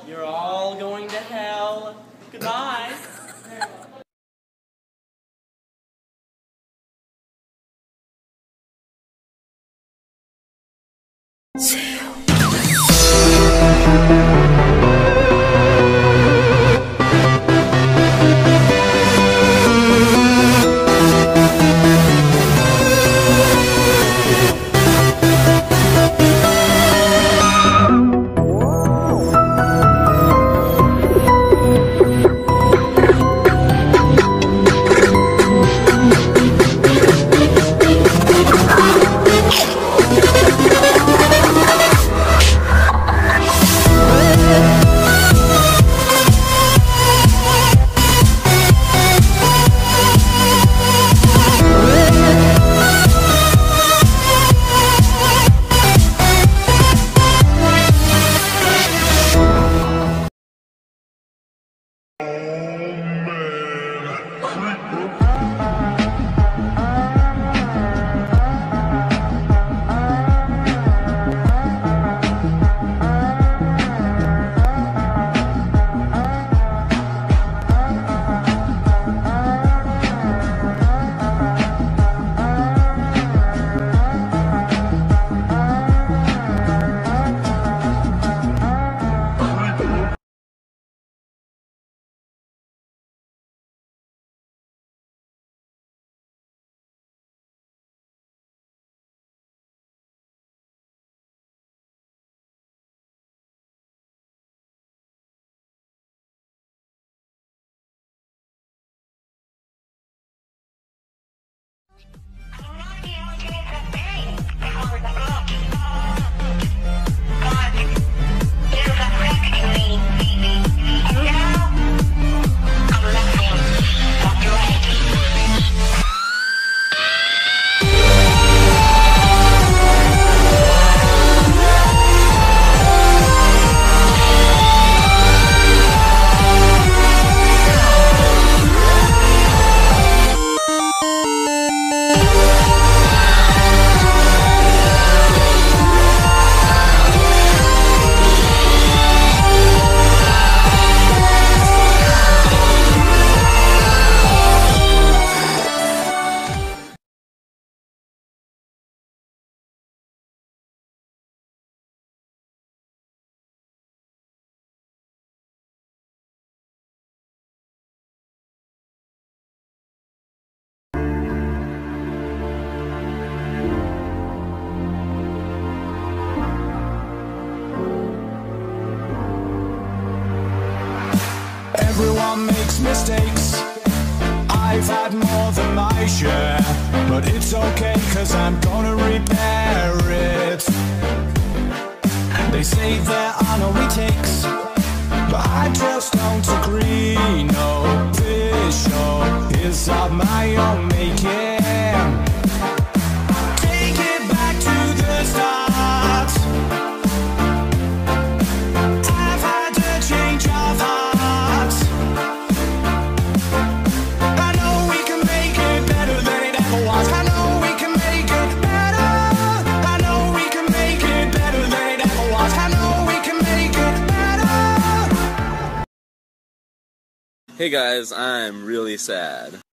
You're all going to hell. Goodbye. Everyone makes mistakes. I've had more than my share, but it's okay, cause I'm gonna repair it. They say there are no retakes, but I just don't agree. No, this show is of my own making. Take it back to the start. I've had a change of heart. Hey guys, I'm really sad.